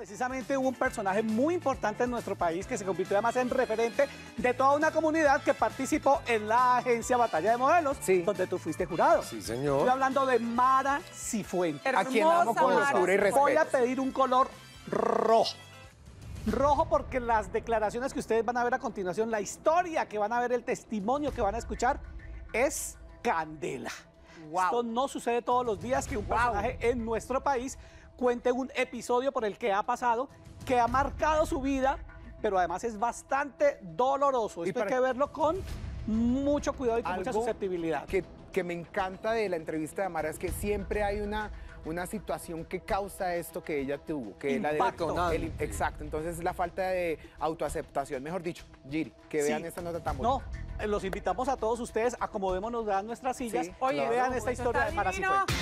Precisamente hubo un personaje muy importante en nuestro país que se convirtió además en referente de toda una comunidad que participó en la agencia Batalla de Modelos, donde tú fuiste jurado. Sí, señor. Estoy hablando de Mara Cifuentes. A quien amo con locura y respeto. Voy a pedir un color rojo. Rojo porque las declaraciones que ustedes van a ver a continuación, la historia que van a ver, el testimonio que van a escuchar, es candela. Wow. Esto no sucede todos los días que un personaje en nuestro país cuente un episodio por el que ha pasado, que ha marcado su vida, pero además es bastante doloroso. Esto hay que verlo con mucho cuidado y con mucha susceptibilidad. Que me encanta de la entrevista de Mara es que siempre hay una situación que causa esto que ella tuvo, que Impacto. Exacto, entonces la falta de autoaceptación, mejor dicho, Giri, que vean esta nota tan bonita. No, los invitamos a todos ustedes, acomodémonos en nuestras sillas y Oye, vean esta historia de Mara Cifuentes.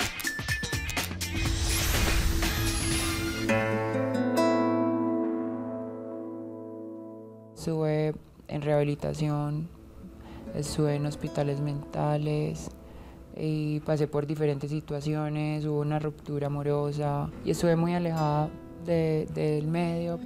Estuve en rehabilitación, estuve en hospitales mentales y pasé por diferentes situaciones, hubo una ruptura amorosa y estuve muy alejada del medio.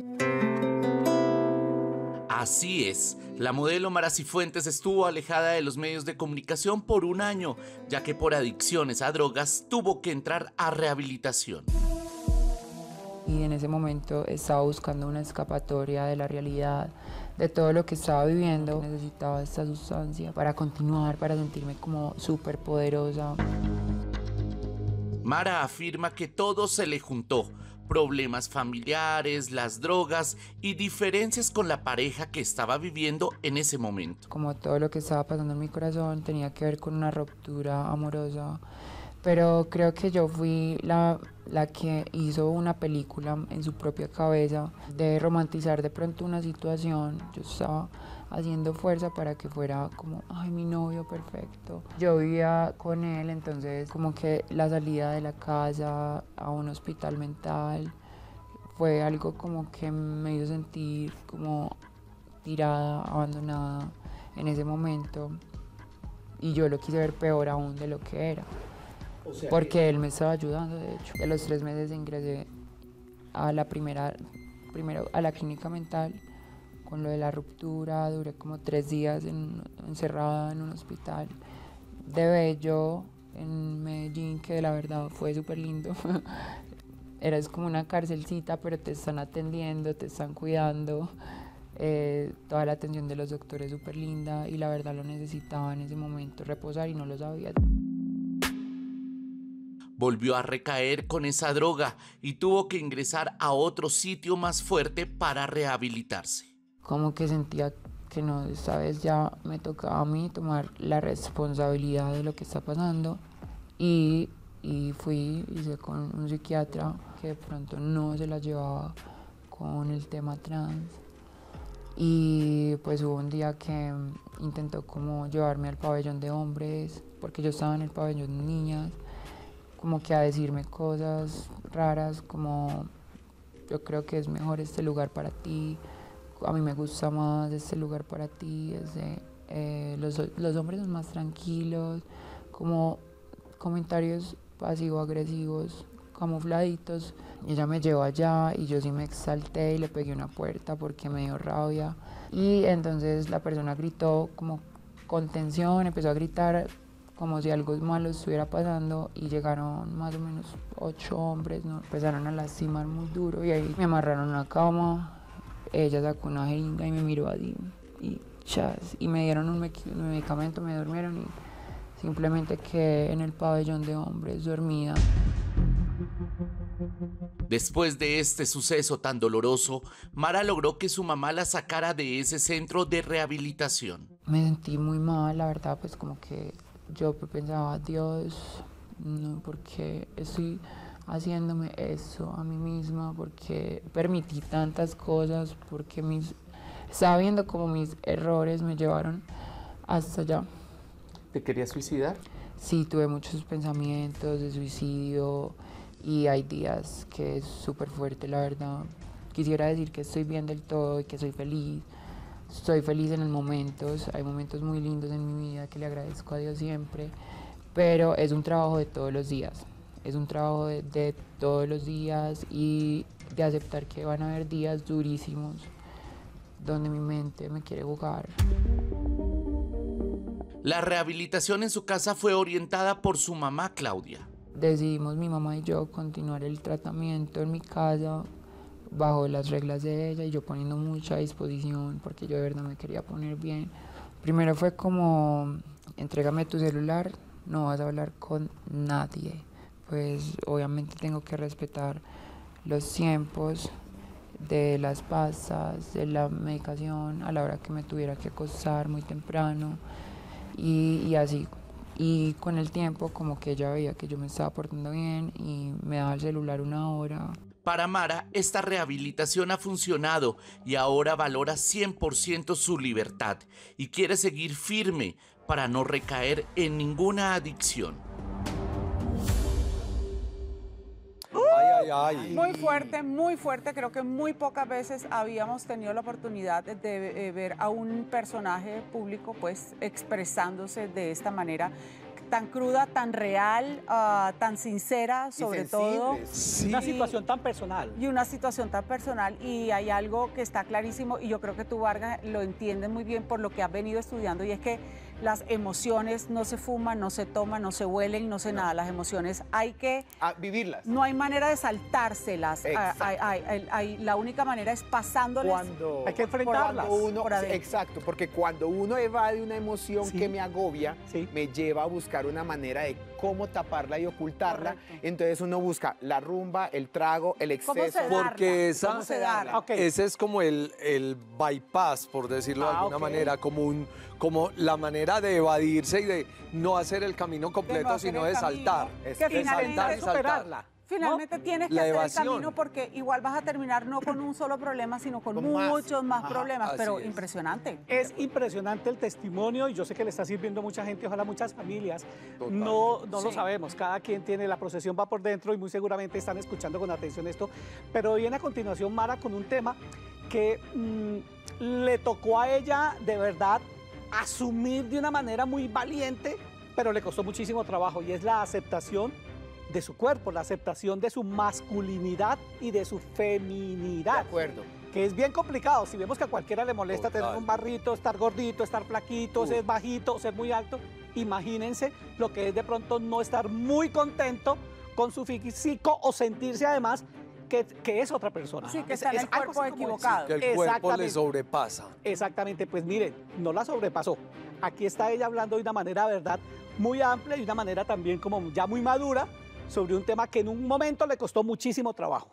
Así es, la modelo Mara Cifuentes estuvo alejada de los medios de comunicación por un año, ya que por adicciones a drogas tuvo que entrar a rehabilitación. Y en ese momento estaba buscando una escapatoria de la realidad, de todo lo que estaba viviendo. Necesitaba esta sustancia para continuar, para sentirme como súper poderosa. Mara afirma que todo se le juntó: problemas familiares, las drogas y diferencias con la pareja que estaba viviendo en ese momento. Como todo lo que estaba pasando en mi corazón tenía que ver con una ruptura amorosa, pero creo que yo fui la que hizo una película en su propia cabeza de romantizar de pronto una situación. Yo estaba haciendo fuerza para que fuera como, ay, mi novio perfecto. Yo vivía con él, entonces como que la salida de la casa a un hospital mental fue algo como que me hizo sentir como tirada, abandonada en ese momento, y yo lo quise ver peor aún de lo que era. Porque él me estaba ayudando, de hecho. A los 3 meses ingresé a primero a la clínica mental con lo de la ruptura. Duré como 3 días encerrada en un hospital de Bello en Medellín, que la verdad fue súper lindo. Eres como una carcelcita, pero te están atendiendo, te están cuidando. Toda la atención de los doctores súper linda, y la verdad lo necesitaba en ese momento, reposar, y no lo sabía. Volvió a recaer con esa droga y tuvo que ingresar a otro sitio más fuerte para rehabilitarse. Como que sentía que no, esta vez ya me tocaba a mí tomar la responsabilidad de lo que está pasando, y hice con un psiquiatra que de pronto no se la llevaba con el tema trans, y pues hubo un día que intentó como llevarme al pabellón de hombres, porque yo estaba en el pabellón de niñas, como que a decirme cosas raras como, yo creo que es mejor este lugar para ti, a mí me gusta más este lugar para ti, los hombres son más tranquilos, como comentarios pasivo-agresivos, camufladitos. Y ella me llevó allá y yo sí me exalté y le pegué una puerta porque me dio rabia, y entonces la persona gritó como con tensión, empezó a gritar como si algo malo estuviera pasando, y llegaron más o menos 8 hombres, ¿no? Empezaron a lastimar muy duro y ahí me amarraron a la cama. Ella sacó una jeringa y me miró así y chas, y me dieron un medicamento, me durmieron, y simplemente quedé en el pabellón de hombres dormida. Después de este suceso tan doloroso, Mara logró que su mamá la sacara de ese centro de rehabilitación. Me sentí muy mal, la verdad, pues como que yo pensaba, Dios, no, ¿por qué estoy haciéndome eso a mí misma? ¿Por qué permití tantas cosas? Porque estaba viendo como mis errores me llevaron hasta allá. ¿Te querías suicidar? Sí, tuve muchos pensamientos de suicidio, y hay días que es súper fuerte, la verdad. Quisiera decir que estoy bien del todo y que soy feliz. Estoy feliz en los momentos, hay momentos muy lindos en mi vida que le agradezco a Dios siempre, pero es un trabajo de todos los días. es un trabajo de todos los días y de aceptar que van a haber días durísimos donde mi mente me quiere jugar. La rehabilitación en su casa fue orientada por su mamá, Claudia. Decidimos mi mamá y yo continuar el tratamiento en mi casa bajo las reglas de ella y yo poniendo mucha disposición porque yo de verdad me quería poner bien. Primero fue como, entrégame tu celular, no vas a hablar con nadie. Pues obviamente tengo que respetar los tiempos de las pastas, de la medicación, a la hora que me tuviera que acostar muy temprano y así. Y con el tiempo como que ella veía que yo me estaba portando bien y me daba el celular 1 hora. Para Mara, esta rehabilitación ha funcionado y ahora valora 100% su libertad y quiere seguir firme para no recaer en ninguna adicción. Muy fuerte. Creo que muy pocas veces habíamos tenido la oportunidad de ver a un personaje público pues expresándose de esta manera tan cruda, tan real, tan sincera, sobre todo. Sí. Una situación tan personal. Y una situación tan personal. Y hay algo que está clarísimo, y yo creo que tú, Vargas, lo entiendes muy bien por lo que has venido estudiando, y es que las emociones no se fuman, no se toman, no se huelen, no se nada. Las emociones hay que vivirlas. No hay manera de saltárselas. La única manera es pasándolas. Hay que enfrentarlas. Exacto, porque cuando uno evade una emoción que me agobia, me lleva a buscar una manera de cómo taparla y ocultarla. Correcto. Entonces uno busca la rumba, el trago, el exceso. Porque ese es como el bypass, por decirlo de alguna manera, como la manera de evadirse y de no hacer el camino completo, sino de saltar. Finalmente tienes que hacer el camino, porque igual vas a terminar no con un solo problema, sino con muchos más problemas, pero impresionante. Es impresionante el testimonio, y yo sé que le está sirviendo a mucha gente, ojalá muchas familias. No lo sabemos, cada quien tiene, la procesión va por dentro y muy seguramente están escuchando con atención esto, pero viene a continuación Mara con un tema que le tocó a ella de verdad asumir de una manera muy valiente, pero le costó muchísimo trabajo, y es la aceptación de su cuerpo, la aceptación de su masculinidad y de su feminidad. De acuerdo. Que es bien complicado. Si vemos que a cualquiera le molesta tener un barrito, estar gordito, estar flaquito, ser bajito, ser muy alto, imagínense lo que es de pronto no estar muy contento con su físico o sentirse además que es otra persona. Sí, que está en el cuerpo equivocado. Que el cuerpo le sobrepasa. Exactamente, pues miren, no la sobrepasó. Aquí está ella hablando de una manera, verdad, muy amplia y de una manera también como ya muy madura sobre un tema que en un momento le costó muchísimo trabajo.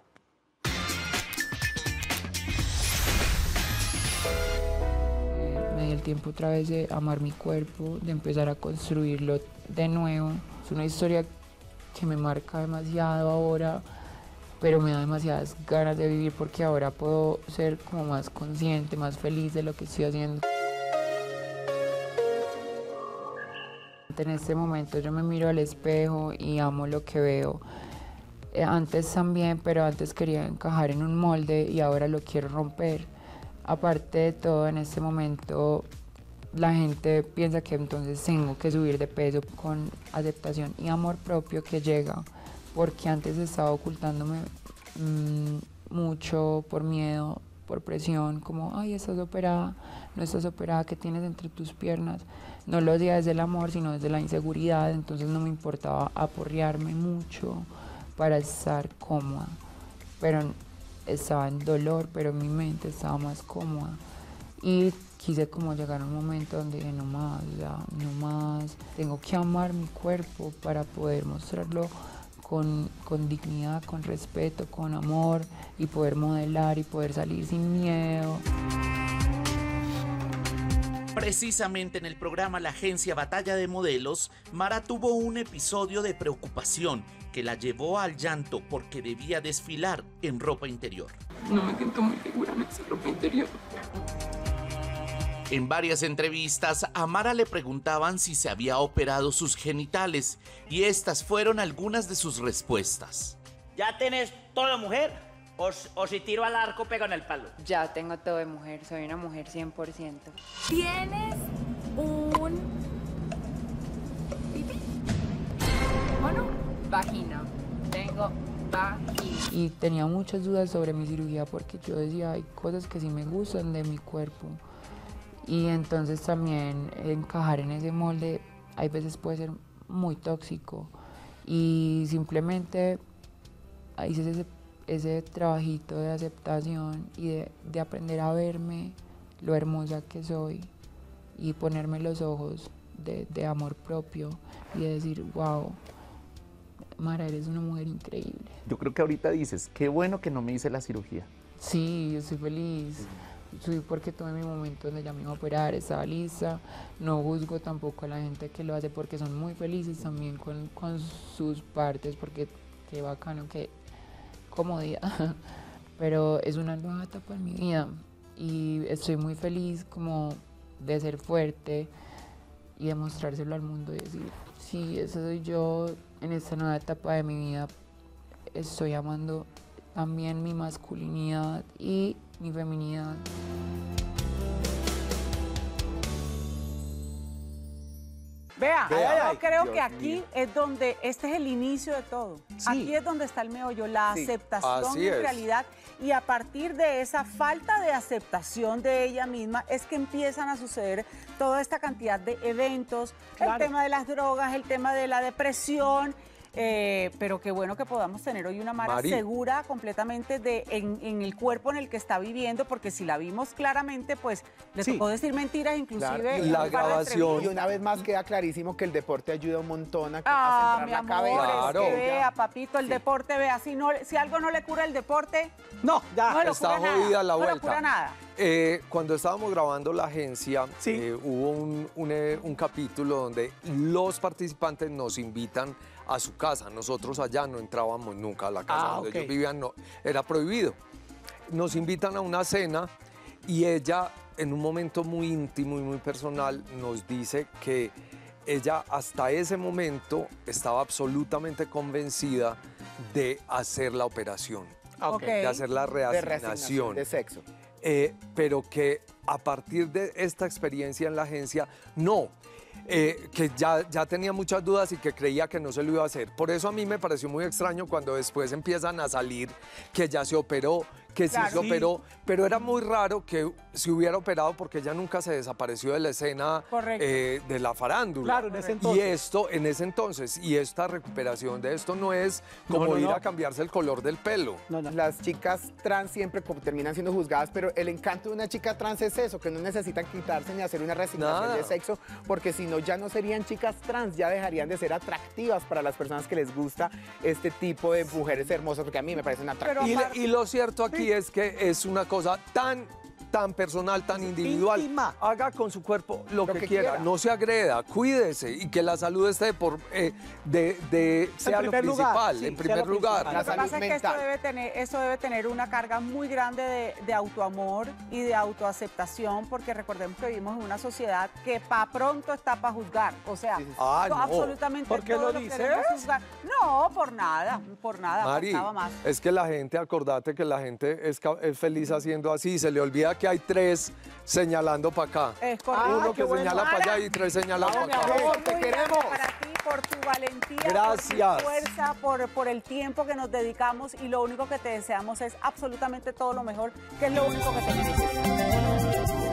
Me di el tiempo otra vez de amar mi cuerpo, de empezar a construirlo de nuevo. Es una historia que me marca demasiado ahora, pero me da demasiadas ganas de vivir porque ahora puedo ser como más consciente, más feliz de lo que estoy haciendo. En este momento yo me miro al espejo y amo lo que veo. Antes también, pero antes quería encajar en un molde y ahora lo quiero romper. Aparte de todo, en este momento la gente piensa que entonces tengo que subir de peso con aceptación y amor propio que llega, porque antes estaba ocultándome mucho por miedo, por presión, como, ay, estás operada, no estás operada, ¿qué tienes entre tus piernas? No lo hacía desde el amor, sino desde la inseguridad, entonces no me importaba aporrearme mucho para estar cómoda, pero estaba en dolor, pero mi mente estaba más cómoda. Y quise como llegar a un momento donde dije, no más, ya, no más, tengo que amar mi cuerpo para poder mostrarlo con dignidad, con respeto, con amor, y poder modelar y poder salir sin miedo. Precisamente en el programa La Agencia Batalla de Modelos, Mara tuvo un episodio de preocupación que la llevó al llanto porque debía desfilar en ropa interior. No me siento muy segura en esa ropa interior. En varias entrevistas, a Mara le preguntaban si se había operado sus genitales, y estas fueron algunas de sus respuestas. ¿Ya tenés todo, mujer? ¿O si tiro al arco pego en el palo? Ya tengo todo de mujer, soy una mujer 100%. ¿Tienes un pipí? ¿O no? vagina. Tengo vagina. Y tenía muchas dudas sobre mi cirugía porque yo decía, hay cosas que sí me gustan de mi cuerpo. Y entonces también encajar en ese molde hay veces puede ser muy tóxico. Y simplemente hice ese trabajito de aceptación y de aprender a verme lo hermosa que soy y ponerme los ojos de amor propio y de decir, wow, Mara, eres una mujer increíble. Yo creo que ahorita dices, qué bueno que no me hice la cirugía. Sí, yo estoy feliz. Sí, porque tuve mi momento donde ya me iba a operar, estaba lista. No juzgo tampoco a la gente que lo hace porque son muy felices también con sus partes, porque qué bacano, qué comodidad. Pero es una nueva etapa en mi vida y estoy muy feliz como de ser fuerte y de mostrárselo al mundo y decir, sí, eso soy yo en esta nueva etapa de mi vida. Estoy amando también mi masculinidad y mi feminidad. Vea, yo creo que aquí es donde, este es el inicio de todo. Sí. Aquí es donde está el meollo, la aceptación en realidad. Y a partir de esa falta de aceptación de ella misma es que empiezan a suceder toda esta cantidad de eventos, el tema de las drogas, el tema de la depresión. Pero qué bueno que podamos tener hoy una Mara segura completamente en el cuerpo en el que está viviendo, porque si la vimos claramente, pues le tocó decir mentiras, inclusive la grabación. Y una vez más queda clarísimo que el deporte ayuda un montón a centrar la cabeza. Claro. Es que vea, papito, el deporte, vea, si algo no le cura el deporte, no, ya no está jodida la vuelta. No le cura nada. Cuando estábamos grabando la agencia, hubo un capítulo donde los participantes nos invitan a su casa. Nosotros allá no entrábamos nunca a la casa donde ellos vivían, no, era prohibido. Nos invitan a una cena y ella, en un momento muy íntimo y muy personal, nos dice que ella hasta ese momento estaba absolutamente convencida de hacer la operación, de hacer la reasignación de sexo. Pero que a partir de esta experiencia en la agencia, no. Que ya tenía muchas dudas y que creía que no se lo iba a hacer. Por eso a mí me pareció muy extraño cuando después empiezan a salir que ya se operó, que sí se operó, pero era muy raro que se hubiera operado porque ella nunca se desapareció de la escena de la farándula. Claro, en ese entonces. Y esto, en ese entonces, y esta recuperación de esto no es como ir a cambiarse el color del pelo. Las chicas trans siempre terminan siendo juzgadas, pero el encanto de una chica trans es eso, que no necesitan quitarse ni hacer una resignación de sexo, porque si no, ya no serían chicas trans, ya dejarían de ser atractivas para las personas que les gusta este tipo de mujeres hermosas, porque a mí me parecen atractivas. Y lo cierto aquí es que es una cosa tan personal, tan individual. Íntima. Haga con su cuerpo lo que quiera, no se agreda, cuídese y que la salud esté sea lo principal, en primer lugar. Lo que pasa es que esto debe tener una carga muy grande de autoamor y de autoaceptación, porque recordemos que vivimos en una sociedad que pa' pronto está para juzgar. O sea, absolutamente ¿por qué todo lo que dices? queremos juzgar. No, por nada, Mari, más. es que la gente, acordate que la gente es feliz haciendo así, se le olvida que hay 3 señalando para acá. Es correcto. Uno que señala para allá y 3 señalan para acá. Te queremos. Para ti, por tu valentía, gracias, por tu fuerza, por el tiempo que nos dedicamos, y lo único que te deseamos es absolutamente todo lo mejor, que es lo único que te mereces.